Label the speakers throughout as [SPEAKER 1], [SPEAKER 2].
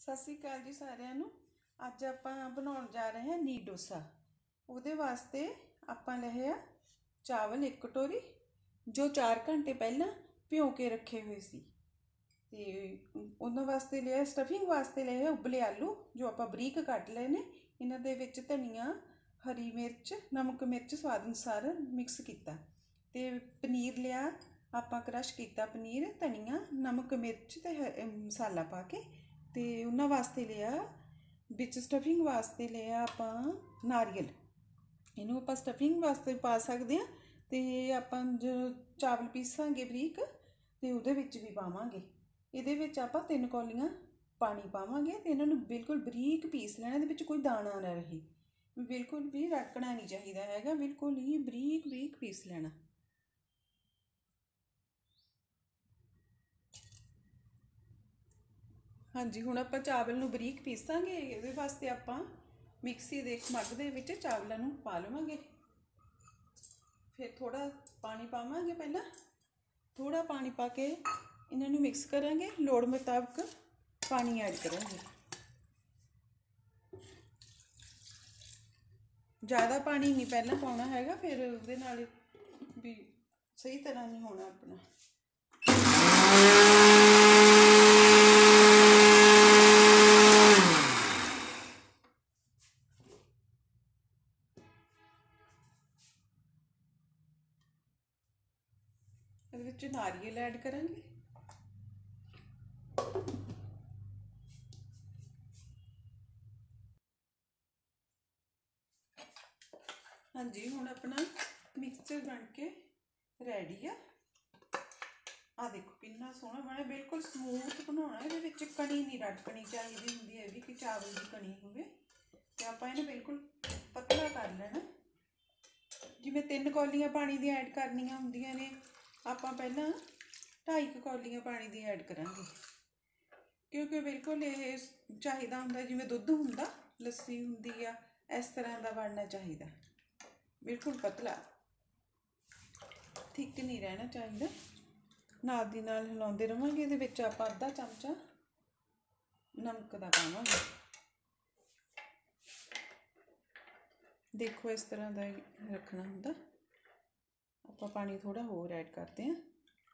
[SPEAKER 1] सत श्री अकाल जी सारिਆਂ ਨੂੰ। ਅੱਜ ਆਪਾਂ ਬਣਾਉਣ ਜਾ ਰਹੇ ਹਾਂ ਨੀ ਡੋਸਾ। ਉਹਦੇ ਵਾਸਤੇ ਆਪਾਂ ਲਏ ਆ ਚਾਵਲ 1 कटोरी जो 4 घंटे पहला ਭਿਓ के रखे हुए सी। ਤੇ ਉਹਨਾਂ ਵਾਸਤੇ ਲਿਆ ਸਟਫਿੰਗ ਵਾਸਤੇ ਲਏ ਉਬਲੇ ਆਲੂ जो ਆਪਾਂ ਬਰੀਕ ਕੱਟ ਲਏ ਨੇ। ਇਹਨਾਂ ਦੇ ਵਿੱਚ ਧਨੀਆ हरी मिर्च नमक मिर्च स्वाद अनुसार मिक्स किया। तो पनीर लिया आपां क्रश किया, पनीर धनिया नमक मिर्च ते मसाला पा के। तो उन्हां वास्ते लिया विच स्टफिंग वास्ते लिया आपां नारियल। इनू आपां स्टफिंग वास्ते पा सकते हैं। तो आपां जो चावल पीसांगे बरीक तो उहदे विच भी पावांगे। इहदे विच आपां 3 कौलियां पानी पावांगे। तो इन्हां नूं बिल्कुल बरीक पीस लैणा, इहदे विच कोई दाना ना रहे, बिल्कुल भी रड़कना नहीं चाहिए हैगा, बिल्कुल ही बरीक बरीक पीस लेना। हाँ जी, हुण आपां चावल नूं बरीक पीसांगे। इहदे वास्ते आपां मिक्सी दे मग दे विच चावलां नूं पा लवांगे। फिर थोड़ा पानी पावांगे, पहला थोड़ा पानी पा के इन्हां नूं मिक्स करांगे। लोड़ मुताबिक पानी ऐड करांगे। ज़्यादा पानी नहीं पहला पाना हैगा, फिर उसदे नाल भी सही तरह नहीं होना अपना। इहदे विच नारियल ऐड करांगे। हाँ जी, हुण अपना मिक्सचर बन के रेडी है। आ देखो कितना सोहना बना, बिल्कुल स्मूथ बनाना। ये विच कणी नहीं रड़कनी चाहिए होंदी है कि चावल की कणी होवे। ते आपां इहनूं बिल्कुल पतला कर लेना। जिवें 3 कौलियां पानी दी ऐड करनियां हुंदियां ने, आपां पहलां 2.5 कौलियां पानी दी ऐड करांगे। क्योंकि बिल्कुल ये चाहिदा हुंदा जिवें दुध हुंदा, लस्सी हुंदी आ, इस तरह का बनना चाहिए। बिल्कुल पतला, थिक नहीं रहना चाहिए। नाल दी नाल हिलाउंदे रहांगे। इहदे विच आपां आधा चमचा नमक दा पावांगे। देखो इस तरह का रखना हुंदा। आपां पानी थोड़ा होर ऐड करते हैं,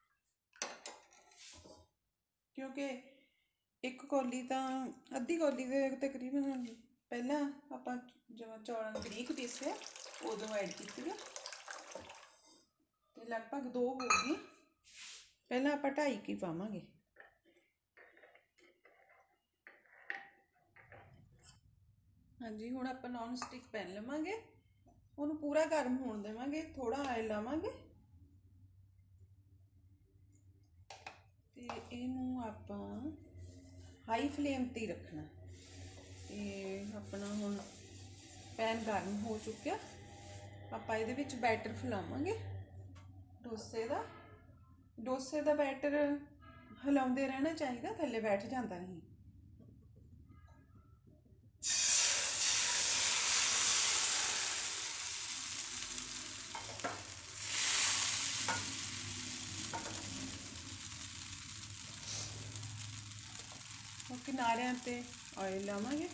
[SPEAKER 1] क्योंकि 1 कौली तो अद्धी कौली के तकरीबन पहला आपां जो चौल बरीक पीसे उदों ऐड की, लगभग 2 हो गई। पहला आपां 2.5 की पावांगे। हाँ जी, हुण आपां नॉन स्टिक पैन लवांगे, उन्होंने पूरा गर्म होने देवांगे, थोड़ा ऑयल लावांगे। ते इनू आपां हाई फ्लेम ते रखना। ते अपना हुण पैन गर्म हो चुक्या। आपां इहदे विच बैटर फैलावांगे डोसे दा बैटर हिलाउंदे रहना चाहिए, थल्ले बैठ जाता नहीं। किनारियां ते ऑयल लावांगे।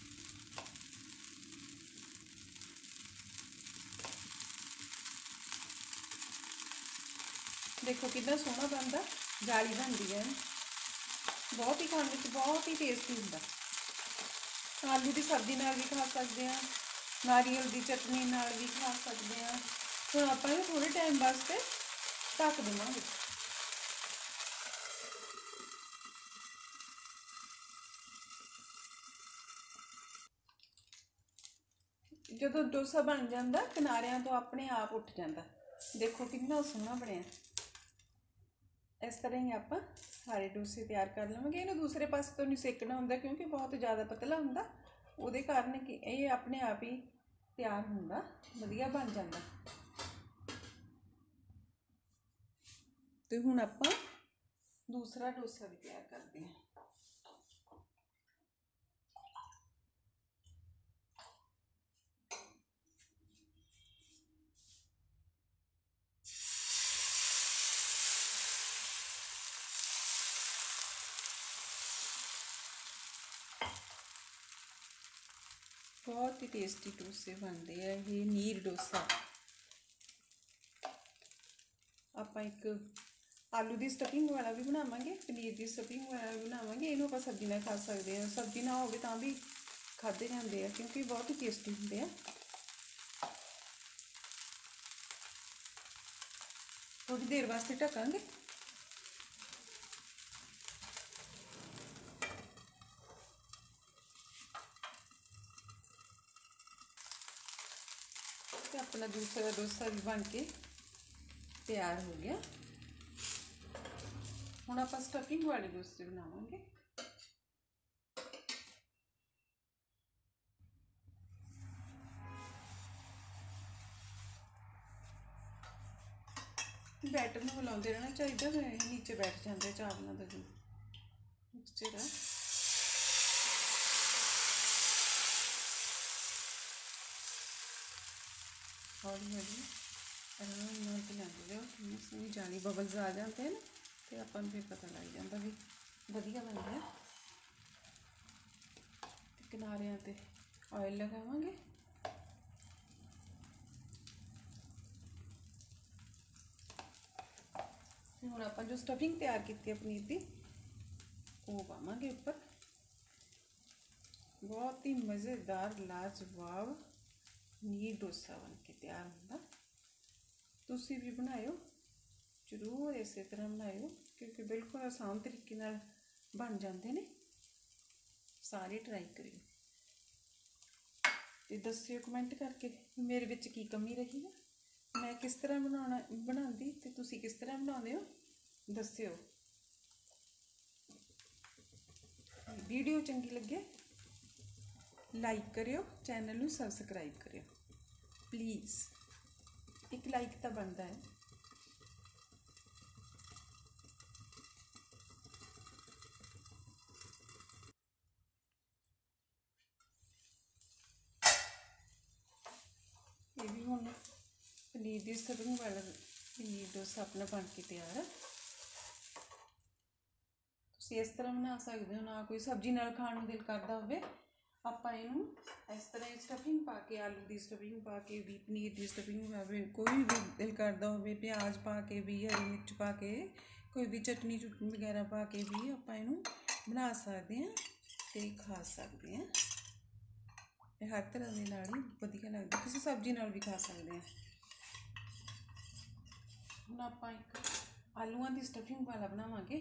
[SPEAKER 1] देखो कितना सोहना बनता, जाली बनती है, बहुत ही खाने में बहुत ही टेस्टी होंगे। आलू की सब्जी नाल भी खा सकते हैं, नारियल की चटनी नाल भी खा सकते हैं। तो आप थोड़े टाइम वास्ते ढक देवांगे। जो डोसा बन जाता किनारियां तो अपने आप उठ जाता। देखो कितना सोहना बनया। इस तरह ही आप सारे डोसे तैयार कर लवेंगे। इन्हें दूसरे पास तो नहीं सेकना होंगे, क्योंकि बहुत ज़्यादा पतला होंगे, वो कारण कि ये अपने आप ही तैयार होंगे, वधिया बन जाता। तो हुण आपां दूसरा डोसा भी तैयार करते हैं। बहुत ही टेस्टी डोसे बनते हैं। ये नीर डोसा आप एक आलू की स्टफिंग वाला भी बनावांगे, पनीर की स्टफिंग वाला भी बनावांगे। इनू आप सब्जी नाल खा सकते हैं, सब्जी ना हो तां भी खाधे जाते हैं क्योंकि बहुत ही टेस्टी होंगे हैं। थोड़ी देर वास्ते ढकांगे। तो अपना दूसरा डोसा भी बन के तैयार हो गया। हुण आप स्टफिंग वाले डोसे बनावांगे। बैटर में हिलाते रहना चाहिए, नीचे बैठ जाते चावलों का जो मिक्सचर है। हौली हौली आराम नाल हिलाते जाओ, जाली बबल्स आ जाते हैं ना, तो अपन फिर पता लग जाता भी वधिया बन गया। किनारियां ते ऑयल लगावांगे। हुण आपां जो स्टफिंग तैयार की है पनीर की वो पावांगे उपर। बहुत ही मज़ेदार लाजवाब नीर डोसा बन के तैयार होंदा। तुसी भी बनाओ जरूर, इस तरह बनाओ क्योंकि बिल्कुल आसान तरीके नाल बन जाते हैं। सारे ट्राई करियो ते दस्सियो कमेंट करके मेरे विच की कमी रही है, मैं किस तरह बनाती ते तुसी किस तरह बनाते हो दस्सियो। वीडियो चंगी लगे लाइक करियो, चैनल नूं सबसक्राइब करियो प्लीज़। एक लाइक तो बनता है। ये भी हुण पनीर की स्टफिंग वाला पनीर डोसा अपना बन के तैयार है। तुसीं इस तरह बना सकते हो, ना कोई सब्जी नाल खाण नूं दिल करदा होवे आपां इहनूं इस तरह स्टफिंग पा के, आलू की स्टफिंग पा के भी, पनीर की स्टफिंग पावे, कोई भी दिल करदा होवे प्याज पा के भी, हरी मिर्च पा के, कोई भी चटनी चुटनी वगैरह पा के भी आपां इहनूं बना सकते हैं ते खा सकते हैं। हर तरह के नाल ही वधिया लगदा, किसी सब्जी नाल भी खा सकते हैं। हुण आपां एक आलूआं की स्टफिंग वाला बनावांगे।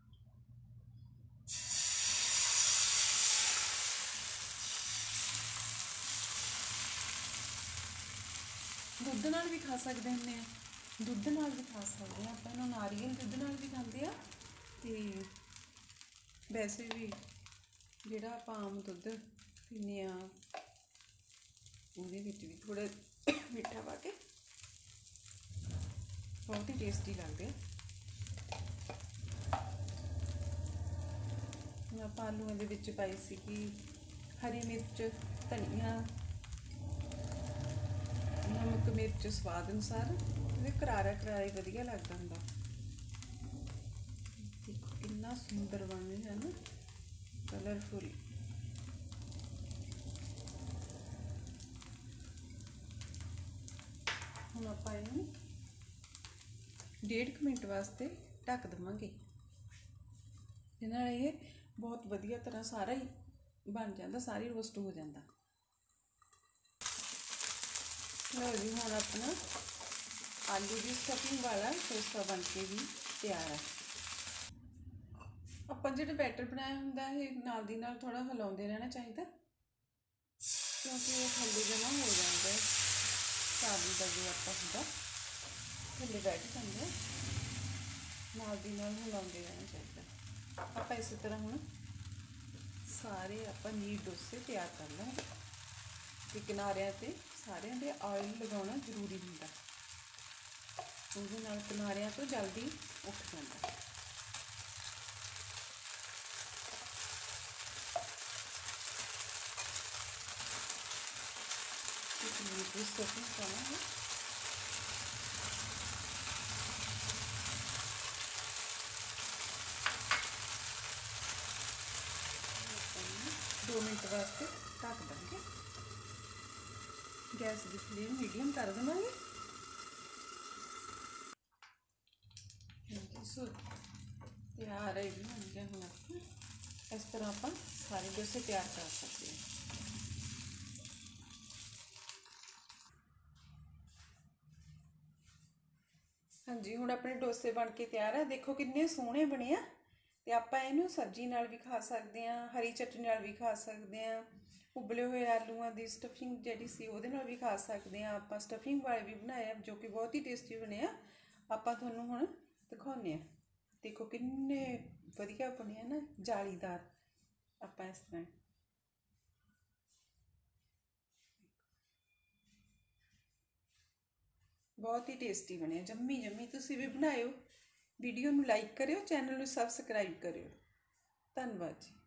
[SPEAKER 1] दुध नाल भी खा सकते हैं, दुध नाल भी खा सकते हैं। आप इन्हूं नारियल दुध नाल भी खाते हैं ते वैसे भी जिहड़ा आपां आम दुध पीने आ उहदे विच भी थोड़ा मिठा पा के बहुत ही टेस्टी लगदे। आपां आलूआं दे विच पाई सीगी हरी मिर्च, धनिया, नमक मिर्च स्वाद अनुसार। करारा करारा वधिया लगता हुंदा। देखो कितना सुंदर बन रहा है ना, कलरफुल। हुण आपां इहनूं 1.5 मिनट वास्ते ढक देवांगे। इहदे नाल ये बहुत वधिया तरह सारा ही बन जाता, सारी रोस्ट हो जाता। लो जी हुण अपना आलू की स्टफिंग वाला डोसा बन के भी तैयार है। आपां जिहड़ा बैटर बनाया हुंदा है नाल दी नाल थोड़ा हिलाउंदे रहना चाहिए क्योंकि वो थल्ले जमा हो जाता है। चावल का जो आटा हुंदा थल्ले बैठ जाता है, नाल दी नाल हिलाउंदे रहना चाहिए। आपां इस तरह हुण सारे आपां नीर डोसे तैयार कर लेंगे ते किनारियां ते सारियां दे ऑयल लगाना जरूरी हुंदा, उहदे नाल किनारियां तो जल्दी उठ जाता। पनीर की स्टफिंग पावांगे। दो मिनट वास्ते ढक देंगे। गैस की फ्लेम मीडियम कर देवांगे। सो तैयार है बन गया। हम आप इस तरह आप सारे डोसे तैयार कर सकते हैं। हाँ जी, हुण अपने डोसे बन के तैयार है। देखो कितने सोहने बने आ। ते आपां इहनूं सब्जी नाल भी खा सकते हैं, हरी चटनी नाल भी खा सकते हैं, उबले हुए आलूआं दी स्टफिंग जिहड़ी सी उहदे नाल भी खा सकते हैं। आपां स्टफिंग वाले भी बनाए जो कि बहुत ही टेस्टी बने आ। आपां तुहानूं हुण दिखाउने आ। देखो किन्ने वधिया बने आ ना, जालीदार। आपां इस तरह बहुत ही टेस्टी बने, जम्मी जम्मी। तुसीं भी बनाइओ। वीडियो नूं लाइक करियो, चैनल नूं सबसक्राइब करियो। धन्नवाद जी।